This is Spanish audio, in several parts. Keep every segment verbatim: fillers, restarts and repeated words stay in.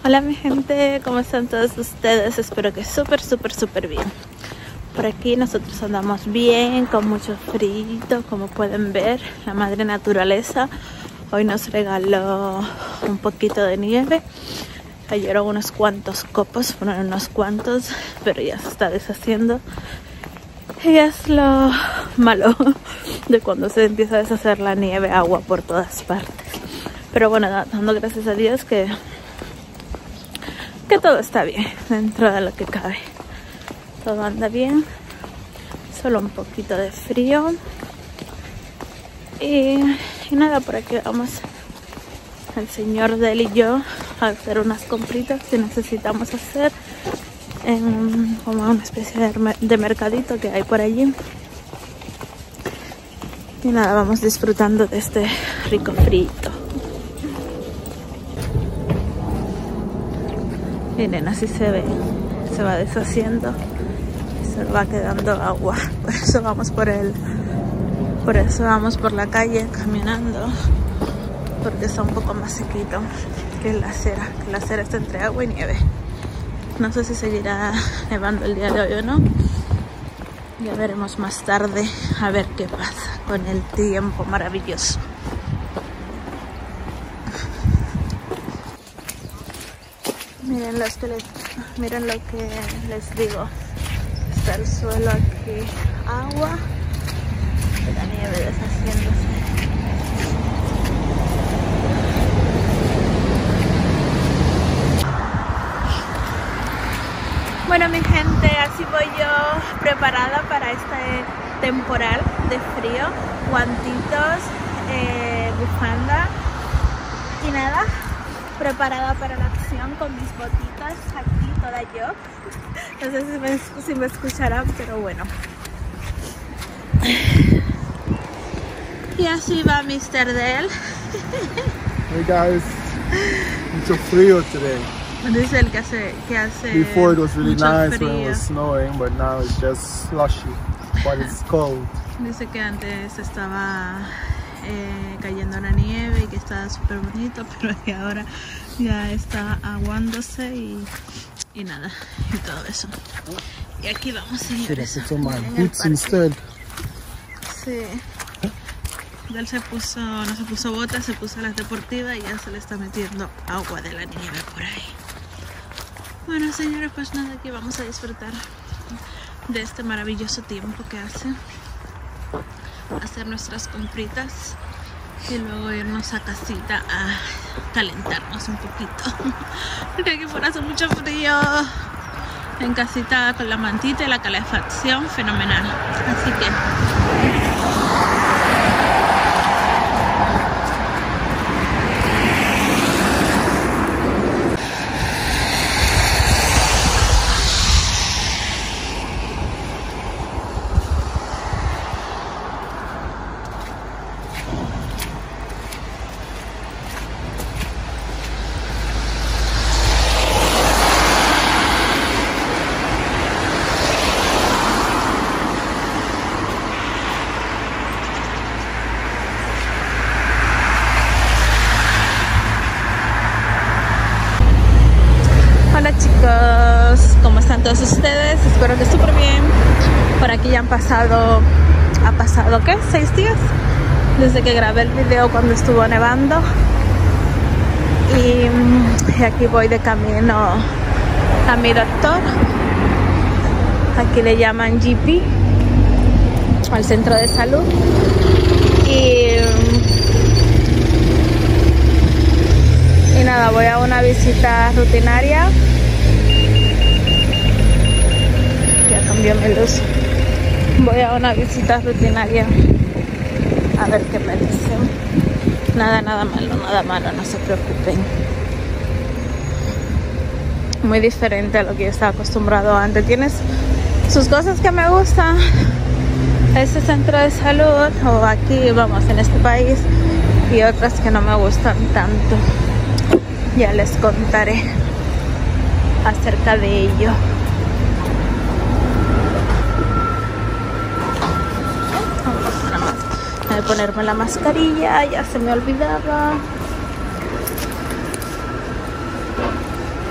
Hola mi gente, ¿cómo están todos ustedes? Espero que súper, súper, súper bien. Por aquí nosotros andamos bien, con mucho frío, como pueden ver. La madre naturaleza hoy nos regaló un poquito de nieve. Cayeron unos cuantos copos, fueron unos cuantos, pero ya se está deshaciendo. Y es lo malo de cuando se empieza a deshacer la nieve, agua por todas partes. Pero bueno, dando gracias a Dios que, que todo está bien dentro de lo que cabe. Todo anda bien, solo un poquito de frío. Y, y nada, por aquí vamos el señor de él y yo a hacer unas compritas que necesitamos hacer en como una especie de, de mercadito que hay por allí. Y nada, vamos disfrutando de este rico frito. Miren, así se ve, se va deshaciendo y se va quedando agua. Por eso vamos por el, por eso vamos por la calle caminando, porque está un poco más sequito que la acera, que la acera está entre agua y nieve. No sé si seguirá nevando el día de hoy o no. Ya veremos más tarde a ver qué pasa con el tiempo maravilloso. Miren, los que les, miren lo que les digo. Está el suelo aquí, agua, y la nieve deshaciéndose. Bueno mi gente, así voy yo preparada para este temporal de frío. Guantitos, eh, bufanda y nada, preparada para la acción con mis botitas aquí, toda yo. No sé si me, si me escucharán, pero bueno. Y así va mister Del. Hey guys, mucho frío today. Dice el que hace, que hace Before it was really nice frío. when it was snowing, but now it's just slushy, but it's cold. Dice que antes estaba eh, cayendo la nieve y que estaba súper bonito, pero que ahora ya está aguándose y, y nada, y todo eso. Y aquí vamos, señores. Should have put on my boots instead. Sí. Él se puso, no se puso botas, se puso las deportivas y ya se le está metiendo agua de la nieve por ahí. Bueno, señores, pues nada, aquí vamos a disfrutar de este maravilloso tiempo que hace. Hacer nuestras compritas y luego irnos a casita a calentarnos un poquito. Porque aquí fuera hace mucho frío. En casita con la mantita y la calefacción, fenomenal. Así que... Hola chicos, ¿cómo están todos ustedes? Espero que súper bien. Por aquí ya han pasado, ha pasado ¿qué? ¿Seis días? Desde que grabé el video cuando estuvo nevando. Y, y aquí voy de camino a mi doctor. Aquí le llaman G P, al centro de salud. Y... Y nada, voy a una visita rutinaria. Ya cambió mi luz. Voy a una visita rutinaria a ver qué me dicen. Nada, nada malo, nada malo, no se preocupen. Muy diferente a lo que yo estaba acostumbrado antes. Tienes sus cosas que me gustan. Este centro de salud, o aquí, vamos, en este país, y otras que no me gustan tanto. Ya les contaré acerca de ello. Voy a ponerme la mascarilla, ya se me olvidaba.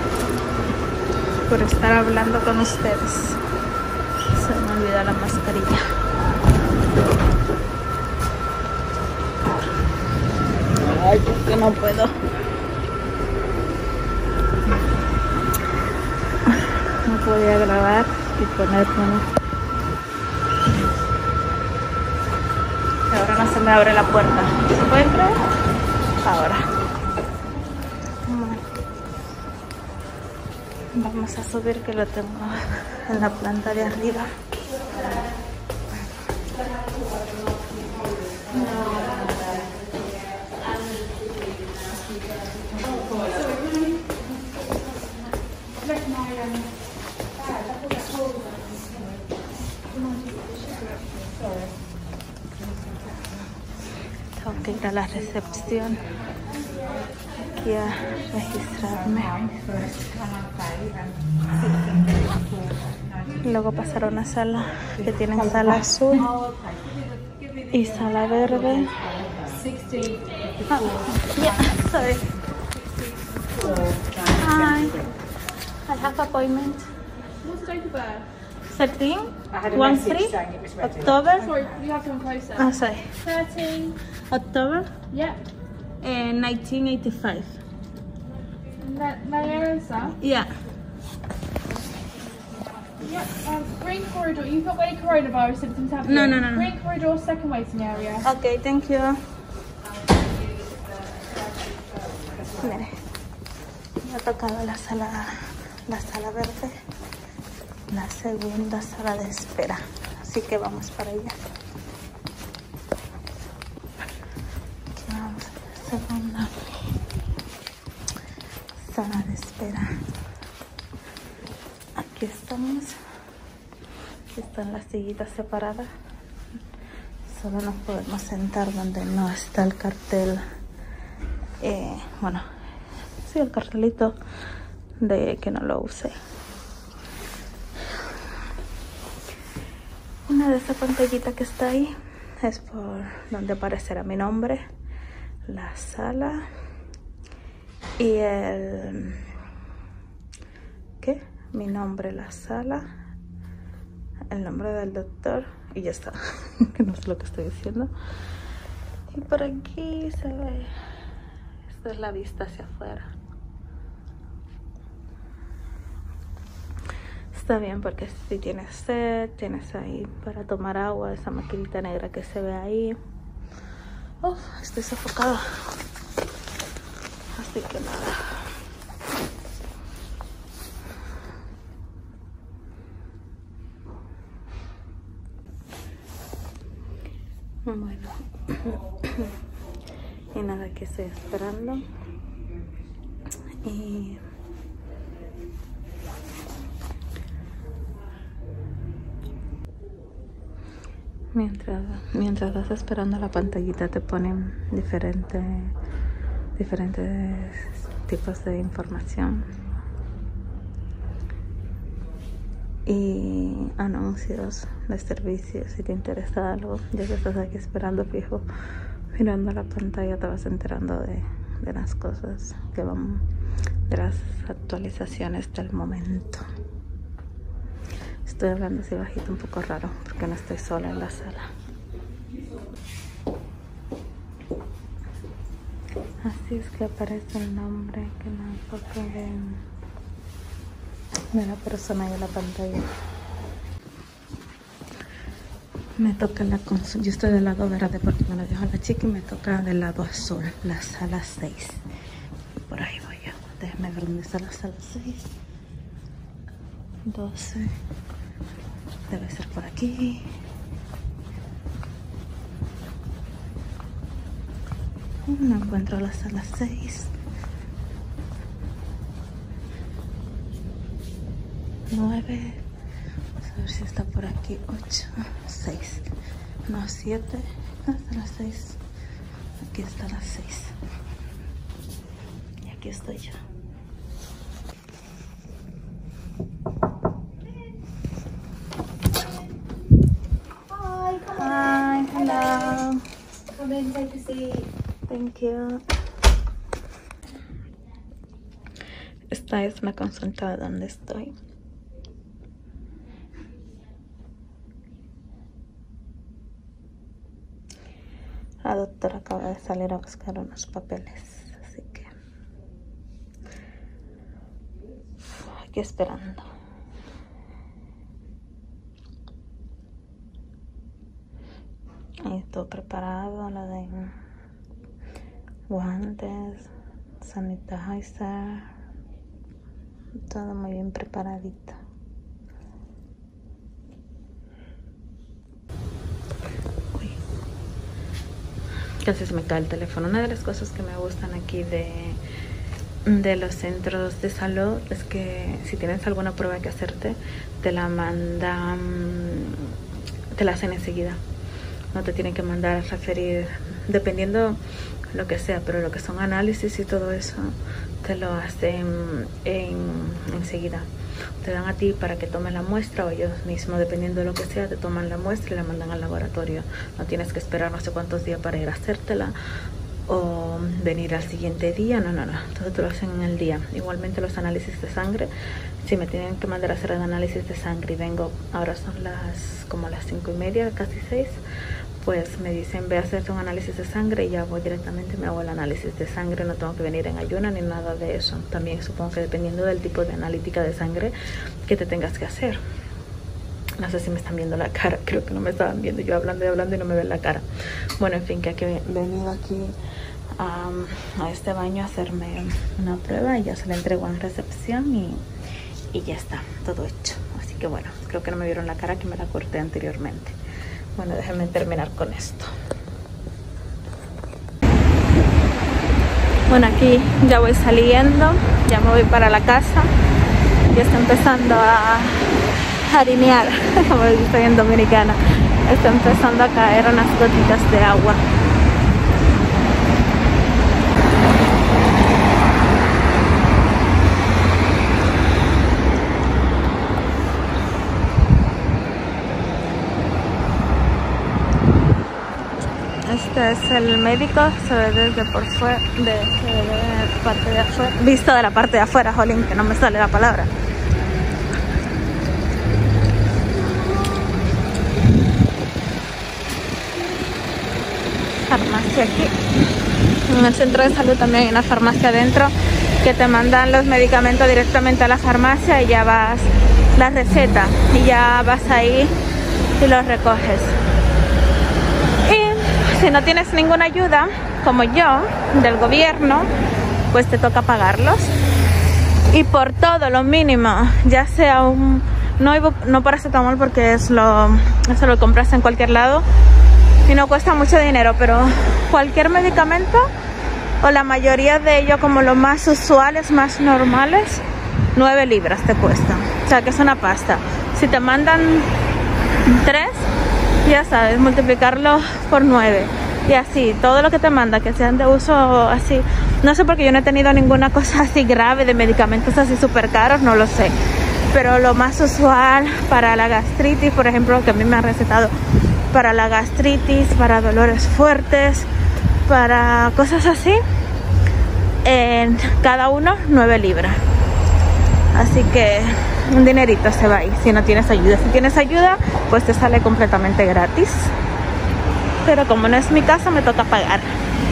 por estar hablando con ustedes. Se me olvidó la mascarilla. Ay, porque no puedo. No podía grabar y ponérmelo. Ahora no se me abre la puerta. ¿Se puede entrar? Ahora. Vamos a subir, que lo tengo en la planta de arriba. Tengo que ir a la recepción aquí a registrarme. Luego pasar a una sala que tienen sala azul y sala verde. Oh, yeah, sorry. Hi, I have appointment. What's the date of birth? thirteen, I had a one message three, saying it was ready. October. Sorry, you have to come closer. Oh, sorry. thirteen. October Yep. uh, nineteen eighty-five. Mayosa. Yeah. Yep. Um, green corridor. You've got any coronavirus symptoms, have you? No, no, no, no. Green corridor, second waiting area. Okay, thank you. Mire, me ha tocado la sala, la sala verde, la segunda sala de espera, así que vamos para allá. Aquí vamos a la segunda sala de espera. Aquí estamos. Aquí están las sillitas separadas. Solo nos podemos sentar donde no está el cartel. Eh, bueno, sí, el cartelito de que no lo use. Una de esas pantallitas que está ahí es por donde aparecerá mi nombre, la sala y el ¿qué? Mi nombre, la sala, el nombre del doctor y ya está. Que no sé lo que estoy diciendo. Y por aquí se ve, esta es la vista hacia afuera. Está bien porque si tienes sed, tienes ahí para tomar agua, esa maquinita negra que se ve ahí. Oh, estoy sofocada. Así que nada. Bueno, y nada, que estoy esperando. Y mientras mientras vas esperando, la pantallita te ponen diferentes diferentes tipos de información y anuncios de servicios. Si te interesa algo, ya que estás aquí esperando fijo, mirando la pantalla, te vas enterando de, de las cosas que van, de las actualizaciones del momento. Estoy hablando así bajito, un poco raro, porque no estoy sola en la sala. Así es que aparece el nombre, que no hay foto de, de la persona ahí en la pantalla. Me toca la consulta. Yo estoy del lado verde porque me lo dejó la chica y me toca del lado azul, la sala seis. Por ahí voy yo. Déjame ver dónde está la sala seis. doce. Debe ser por aquí. No encuentro la sala seis. nueve. Vamos a ver si está por aquí. ocho. seis. No, siete. ¿Dónde está la seis? Aquí está la seis. Y aquí estoy yo. Hi, come Hi, hello. Come in, take a seat. Thank you. Esta es la consulta donde estoy. La doctora acaba de salir a buscar unos papeles, así que aquí esperando. Ahí todo preparado, la de guantes, sanitizer, todo muy bien preparadito. Uy, casi se me cae el teléfono. Una de las cosas que me gustan aquí de, de los centros de salud es que si tienes alguna prueba que hacerte, te la mandan, te la hacen enseguida. No te tienen que mandar a referir, dependiendo lo que sea, pero lo que son análisis y todo eso, te lo hacen en, enseguida. Te dan a ti para que tomes la muestra, o ellos mismos, dependiendo de lo que sea, te toman la muestra y la mandan al laboratorio. No tienes que esperar no sé cuántos días para ir a hacértela o venir al siguiente día. No, no, no. Todo te lo hacen en el día. Igualmente los análisis de sangre. Si me tienen que mandar a hacer el análisis de sangre y vengo, ahora son las como las cinco y media, casi seis, pues me dicen, ve a hacerte un análisis de sangre y ya voy directamente, me hago el análisis de sangre. No tengo que venir en ayuno ni nada de eso. También supongo que dependiendo del tipo de analítica de sangre que te tengas que hacer. No sé si me están viendo la cara, creo que no me estaban viendo, yo hablando y hablando y no me ven la cara. Bueno, en fin, que aquí he venido aquí um, a este baño a hacerme una prueba y ya se la entregó en recepción y, y ya está, todo hecho. Así que bueno, creo que no me vieron la cara, que me la corté anteriormente. Bueno, déjenme terminar con esto. Bueno, aquí ya voy saliendo, ya me voy para la casa. Ya está empezando a harinear, como estoy en Dominicana. Está empezando a caer unas gotitas de agua. Este es el médico, se ve desde por fuera, de, se ve de parte de afuera, visto de la parte de afuera, jolín, que no me sale la palabra. Farmacia aquí. En el centro de salud también hay una farmacia adentro que te mandan los medicamentos directamente a la farmacia y ya vas, la receta, y ya vas ahí y los recoges. Si no tienes ninguna ayuda, como yo, del gobierno, pues te toca pagarlos. Y por todo lo mínimo, ya sea un... No, no paracetamol porque es lo, eso lo compras en cualquier lado y no cuesta mucho dinero, pero cualquier medicamento, o la mayoría de ellos, como los más usuales, más normales, nueve libras te cuesta. O sea que es una pasta. Si te mandan tres, ya sabes, multiplicarlo por nueve y así, todo lo que te manda que sean de uso así, no sé, porque yo no he tenido ninguna cosa así grave de medicamentos así súper caros, no lo sé, pero lo más usual para la gastritis, por ejemplo, que a mí me han recetado para la gastritis, para dolores fuertes, para cosas así, en cada uno nueve libras, así que un dinerito se va ahí si no tienes ayuda. Si tienes ayuda, pues te sale completamente gratis, pero como no es mi caso, me toca pagar.